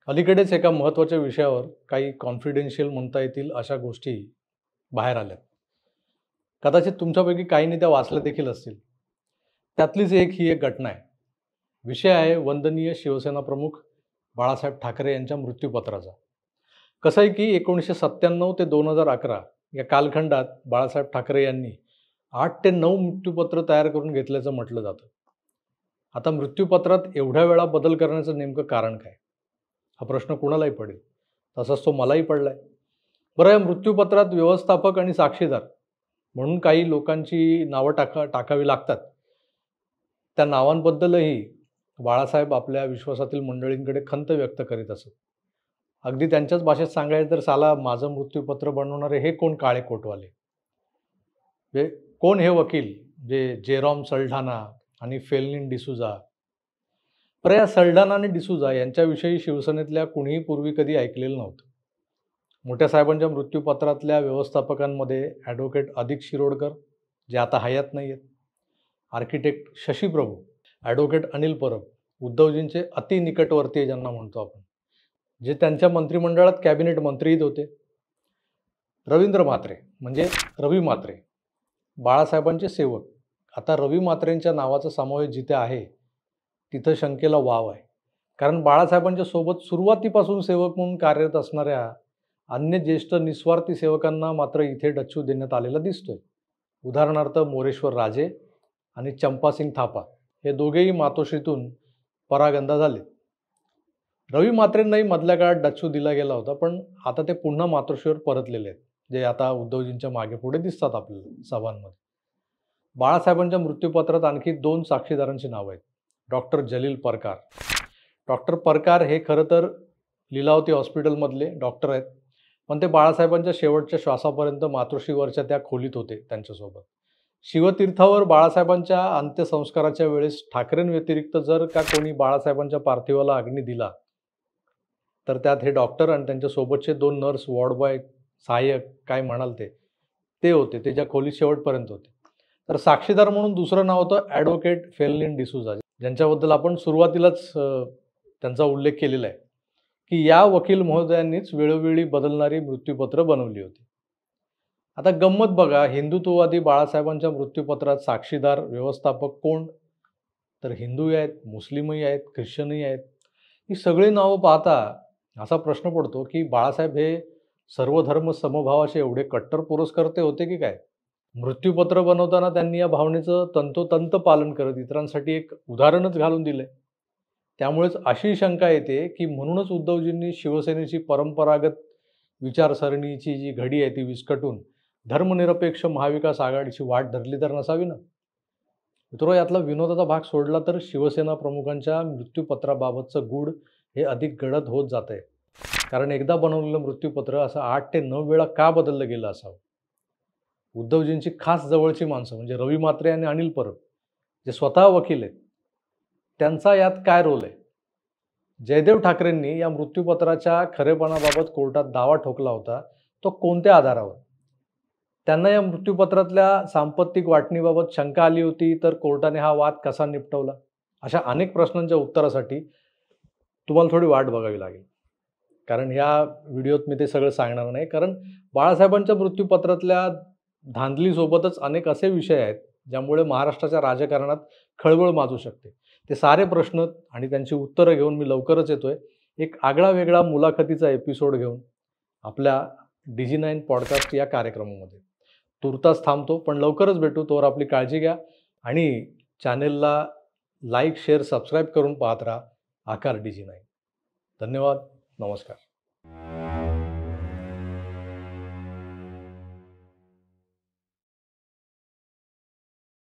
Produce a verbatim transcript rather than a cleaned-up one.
अलीकडेच एका महत्त्वाच्या विषयावर काही कॉन्फिडेन्शियल म्हणता येतील अशा गोष्टी बाहेर आल्यात. कदाचित तुमच्यापैकी काहींनी त्या वाचल्या देखील असतील. त्यातलीच एक ही एक घटना आहे. विषय आहे वंदनीय शिवसेना प्रमुख बाळासाहेब ठाकरे यांच्या मृत्यूपत्राचा. कसं आहे की एकोणीसशे सत्त्याण्णव ते दोन हजार अकरा या कालखंडात बाळासाहेब ठाकरे यांनी आठ ते नऊ मृत्यूपत्र तयार करून घेतल्याचं म्हटलं जातं. आता मृत्यूपत्रात एवढ्या वेळा बदल करण्याचं नेमकं कारण काय, हा प्रश्न कुणालाही पडेल. तसाच तो मलाही पडलाय. बरं, या मृत्यूपत्रात व्यवस्थापक आणि साक्षीदार म्हणून काही लोकांची नावं टाका टाकावी लागतात. त्या नावांबद्दलही बाळासाहेब आपल्या विश्वासातील मंडळींकडे खंत व्यक्त करीत असत. अगदी त्यांच्याच भाषेत सांगायचं तर साला माझं मृत्यूपत्र बनवणारे हे कोण काळे कोटवाले, हे कोण हे वकील जे जेरॉम सल्ढाना आणि फेलिन डिसूजा. पर या सल्ढाना आणि डिसूजा यांच्याविषयी शिवसेनेतल्या कुणीही पूर्वी कधी ऐकलेलं नव्हतं. मोठ्या साहेबांच्या मृत्यूपत्रातल्या व्यवस्थापकांमध्ये ॲडव्होकेट अधिक शिरोडकर जे आता हयात नाही आहेत, आर्किटेक्ट शशी प्रभू, ॲडव्होकेट अनिल परब, उद्धवजींचे अति निकटवर्तीय ज्यांना म्हणतो आपण, जे त्यांच्या मंत्रिमंडळात कॅबिनेट मंत्रीही होते, रवींद्र म्हात्रे म्हणजे रवी म्हात्रे, बाळासाहेबांचे सेवक. आता रवी म्हात्रेंच्या नावाचा समावेश जिथे आहे तिथं शंकेला वाव आहे. कारण बाळासाहेबांच्या सोबत सुरुवातीपासून सेवक म्हणून कार्यरत असणाऱ्या अन्य ज्येष्ठ निस्वार्थी सेवकांना मात्र इथे डच्चू देण्यात आलेला दिसतोय. उदाहरणार्थ मोरेश्वर राजे आणि चंपासिंग थापा हे दोघेही मातोश्रीतून परागंदा झाले. रवी म्हात्रेंनाही मधल्या काळात डच्चू दिला गेला होता, पण आता ते पुन्हा मातोश्रीवर परतलेले आहेत, जे आता उद्धवजींच्या मागे पुढे दिसतात आपल्याला सभांमध्ये. बाळासाहेबांच्या मृत्यूपत्रात आणखी दोन साक्षीदारांची नावं आहेत. डॉक्टर जलील परकार. डॉक्टर परकार हे खरं तर लीलावती हॉस्पिटलमधले डॉक्टर आहेत, पण ते बाळासाहेबांच्या शेवटच्या श्वासापर्यंत मातोश्रीवरच्या त्या खोलीत होते त्यांच्यासोबत. शिवतीर्थावर बाळासाहेबांच्या अंत्यसंस्काराच्या वेळेस ठाकरेंव्यतिरिक्त जर का कोणी बाळासाहेबांच्या पार्थिवाला अग्नी दिला तर त्यात हे डॉक्टर आणि त्यांच्यासोबतचे दोन नर्स, वॉर्डबॉय, सहाय्यक काय म्हणाल ते ते होते, ते ज्या खोलीत शेवटपर्यंत होते. तर साक्षीदार म्हणून दुसरं नाव होतं ॲडव्होकेट फेलिन डिसूजा, ज्यांच्याबद्दल आपण सुरुवातीलाच त्यांचा उल्लेख केलेला आहे की या वकील महोदयांनीच वेळोवेळी बदलणारी मृत्यूपत्र बनवली होती. आता गंमत बघा, हिंदुत्ववादी बाळासाहेबांच्या मृत्यूपत्रात साक्षीदार व्यवस्थापक कोण, तर हिंदूही आहेत, मुस्लिमही आहेत, ख्रिश्चनही आहेत. ही सगळी नावं पाहता असा प्रश्न पडतो की बाळासाहेब हे सर्वधर्म समभावाचे एवढे कट्टर पुरस्कर्ते होते की काय. मृत्यूपत्र बनवताना त्यांनी या भावनेचं तंतोतंत पालन करत इतरांसाठी एक उदाहरणच घालून दिलंय. त्यामुळेच अशी शंका येते की म्हणूनच उद्धवजींनी शिवसेनेची परंपरागत विचारसरणीची जी घडी आहे ती विस्कटून धर्मनिरपेक्ष महाविकास आघाडीची वाट धरली तर नसावी ना. मित्रो, यातला विनोदाचा भाग सोडला तर शिवसेना प्रमुखांच्या मृत्यूपत्राबाबतचं गूढ हे अधिक गडद होत जात आहे. कारण एकदा बनवलेलं मृत्यूपत्र असं आठ ते नऊ वेळा का बदललं गेलं असावं. उद्धवजींची खास जवळची माणसं म्हणजे रवी म्हात्रे आणि अनिल परब, जे स्वतः वकील आहेत, त्यांचा यात काय रोल आहे. जयदेव ठाकरेंनी या मृत्यूपत्राच्या खरेपणाबाबत कोर्टात दावा ठोकला होता, तो कोणत्या आधारावर. त्यांना या मृत्यूपत्रातल्या सांपत्तिक वाटणीबाबत शंका आली होती, तर कोर्टाने हा वाद कसा निपटवला. अशा अनेक प्रश्नांच्या उत्तरासाठी तुम्हाला थोडी वाट बघावी लागेल. कारण ह्या व्हिडिओत मी ते सगळं सांगणार नाही, कारण बाळासाहेबांच्या मृत्यूपत्रातल्या धांदलीसोबतच अनेक असे विषय आहेत ज्यामुळे महाराष्ट्राच्या राजकारणात खळबळ माजू शकते. ते सारे प्रश्न आणि त्यांची उत्तरं घेऊन मी लवकरच येतोय एक आगळा वेगळा मुलाखतीचा एपिसोड घेऊन आपल्या डी जी नाईन पॉडकास्ट या कार्यक्रमामध्ये. तुर्तास थांबतो, पण लवकरच भेटू. तोवर आपली काळजी घ्या आणि चॅनेलला लाईक, शेअर, सबस्क्राईब करून पाहत राहा आकार डी जी नाईन. धन्यवाद. नमस्कार.